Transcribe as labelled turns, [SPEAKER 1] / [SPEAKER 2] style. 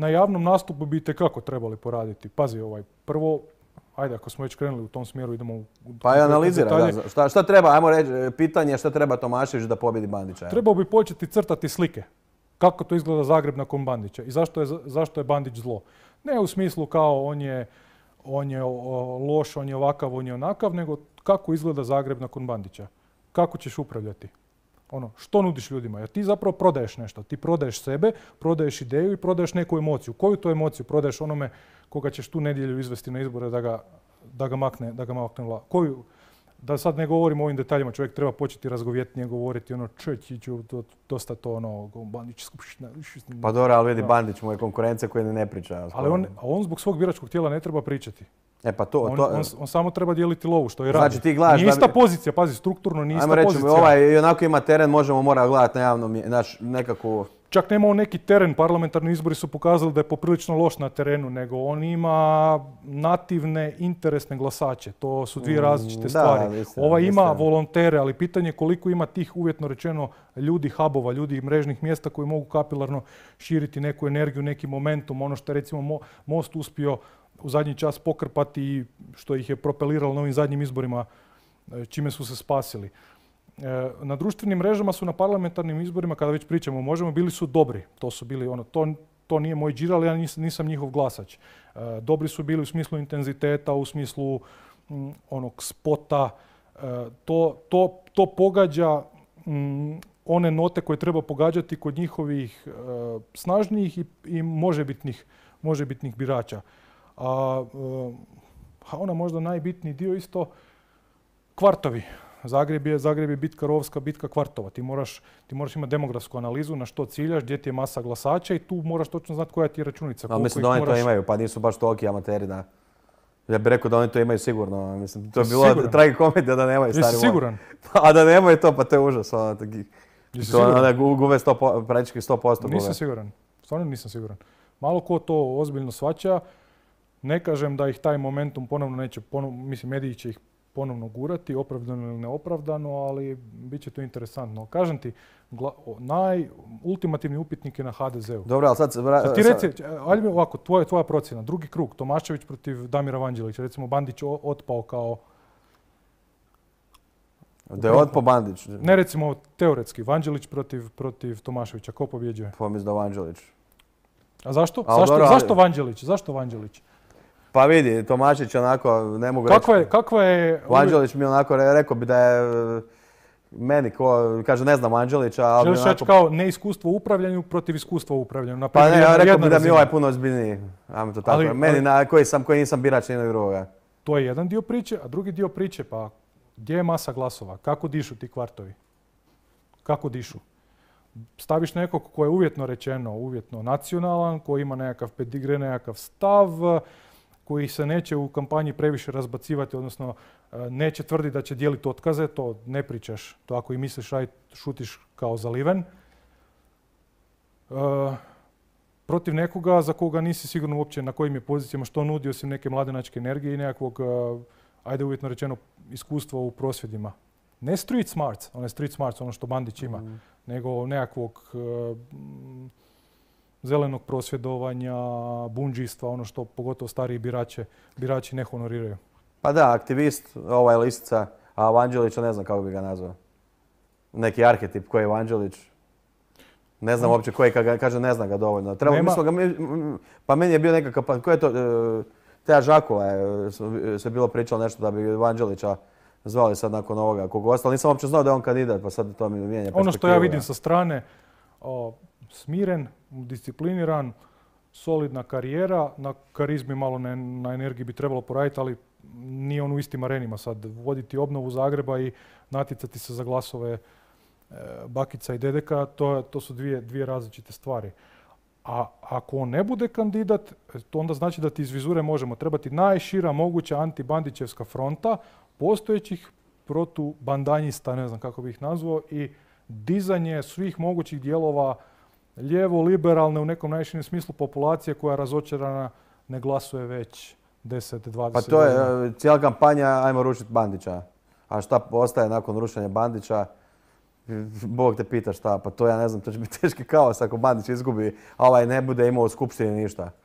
[SPEAKER 1] na javnom nastupu bi itekako trebali poraditi. Pazi, prvo, ajde, ako smo već krenuli u tom smjeru, idemo u
[SPEAKER 2] pa i analizira, da. Šta treba, ajmo reći, pitanje šta treba Tomašević da pobjedi Bandića?
[SPEAKER 1] Trebao bi početi crtati slike. Kako to izgleda Zagreb nakon Bandića i zašto je Bandić zlo. Ne u smislu kao on je loš, on je ovakav, on je onakav, nego kako izgleda Zagreb nakon Bandića. Kako ćeš upravljati? Što nudiš ljudima? Jer ti zapravo prodaješ nešto. Ti prodaješ sebe, prodaješ ideju i prodaješ neku emociju. Koju to emociju prodaješ onome koga ćeš tu nedjelju izvesti na izbore da ga makne koju? Da sad ne govorimo o ovim detaljima, čovjek treba početi razgovjetnije govoriti, dosta to, Bandić skupština.
[SPEAKER 2] Pa dobro, ali vidi, Bandić mu je konkurencija koja ne priča.
[SPEAKER 1] Ali on zbog svog biračkog tijela ne treba pričati.
[SPEAKER 2] Pa
[SPEAKER 1] on samo treba dijeliti lovu, što i radi.
[SPEAKER 2] Znači ti gledaš...
[SPEAKER 1] Nije ista pozicija, pazi, strukturno nije ista pozicija.
[SPEAKER 2] Ajmo reći, onako ima teren, mora gledati na javnom, nekakvu...
[SPEAKER 1] Čak nema on neki teren, parlamentarni izbori su pokazali da je poprilično loš na terenu, nego on ima nativne, interesne glasače. To su dvije različite stvari. Ima volontere, ali pitanje je koliko ima tih, uvjetno rečeno, ljudi hubova, ljudi mrežnih mjesta koji mogu kapilarno širiti neku energiju, neki momentum. Ono što je recimo Most uspio u zadnji čas pokrpati, što ih je propeliralo na ovim zadnjim izborima, čime su se spasili. Na društvenim mrežama su na parlamentarnim izborima, kada već pričamo Možemo, bili su dobri. To su bili to nije moj džir, ali ja nisam njihov glasač. Dobri su bili u smislu intenziteta, u smislu onog spota. To pogađa one note koje treba pogađati kod njihovih snažnijih i možebitnih birača. A ona možda najbitniji dio isto kvartovi. Zagreb je bitka rovska, bitka kvartova. Ti moraš imati demografsku analizu na što ciljaš, gdje ti je masa glasača i tu moraš točno znati koja ti je računica.
[SPEAKER 2] Ali mislim da oni to imaju, pa nisu baš toliki amateri da... Ja bih rekao da oni to imaju sigurno. Mislim, to je bilo tragikomedija da nemaju stari.
[SPEAKER 1] Jesi siguran?
[SPEAKER 2] A da nemaju to, pa to je užas. Gube praktički 100%.
[SPEAKER 1] Nisam siguran. Stvarno nisam siguran. Malo ko to ozbiljno shvaća. Ne kažem da ih taj momentum ponovno neće, mislim, mediji će ih ponovno gurati, opravdano ili neopravdano, ali bit će to interesantno. Kažem ti, ultimativni upitnik je na HDZ-u.
[SPEAKER 2] Dobro, ali sad...
[SPEAKER 1] Ti reci, ajde ovako, tvoja procjena, drugi krug, Tomašević protiv Damira Vanđelića, recimo Bandić otpao kao...
[SPEAKER 2] Da je otpao Bandić?
[SPEAKER 1] Ne, recimo teoretski, Vanđelić protiv Tomaševića, ko pobjeđuje?
[SPEAKER 2] Pa mislim da Vanđelić.
[SPEAKER 1] A zašto? Zašto Vanđelić?
[SPEAKER 2] Pa vidi, Tomašić onako, ne mogu reći...
[SPEAKER 1] Kakva je...
[SPEAKER 2] Vanđelić mi onako, rekao bi da je meni, kaže ne znam Vanđelića, ali
[SPEAKER 1] želiš reći kao neiskustvo u upravljanju protiv iskustva u upravljanju.
[SPEAKER 2] Pa ne, ja rekao bi da mi je puno ozbiljniji. Ajmo to tako. Meni koji nisam birač jednog drugoga.
[SPEAKER 1] To je jedan dio priče, a drugi dio priče, pa gdje je masa glasova? Kako dišu ti kvartovi? Kako dišu? Staviš nekog koji je uvjetno nacionalan, koji ima nekakav pedigre, nekakav stav, koji se neće u kampanji previše razbacivati, odnosno neće tvrditi da će dijeliti otkaze, to ne pričaš. To ako i misliš šutiš kao zaliven. Protiv nekoga za koga nisi sigurno uopće na kojim je pozicijama, što nudi osim neke mladenačke energije i nekakvog, ajde uvjetno rečeno, iskustva u prosvjedima. Ne street smarts, ono što Bandić ima, nego nekakvog zelenog prosvjedovanja, bundžijstva, ono što pogotovo stariji birači ne honoriraju.
[SPEAKER 2] Pa da, aktivist, lisica, a Vanđelića ne znam kako bi ga nazvao. Neki arhetip koji je Vanđelić. Ne znam uopće koji, kaže ne znam ga dovoljno. Pa meni je bio nekakav, pa ko je to, Teja Žakula je se bilo pričalo nešto da bi Vanđelića zvali sad nakon ovoga kog ostalo. Nisam uopće znao da je on kandidat, pa sad to mi mijenja perspektivu.
[SPEAKER 1] Ono što ja vidim sa strane, smiren, discipliniran, solidna karijera, na karizmi malo na energiji bi trebalo poraditi, ali nije on u istim arenima sad. Voditi obnovu Zagreba i natjecati se za glasove bakica i dedeka, to su dvije različite stvari. A ako on ne bude kandidat, to onda znači da ti iz vizure možemo trebati najšira moguća antibandićevska fronta postojećih protubandanjista, ne znam kako bih ih nazvao, i dizanje svih mogućih dijelova lijevo, liberalne, u nekom najširem smislu populacije koja razočarana ne glasuje već 10-20 godina.
[SPEAKER 2] Pa to je cijela kampanja, ajmo rušiti Bandića. A šta ostaje nakon rušenja Bandića? Bog te pita šta, pa to ja ne znam, to će biti teški kaos ako Bandić izgubi, a ovaj ne bude imao u skupštini ništa.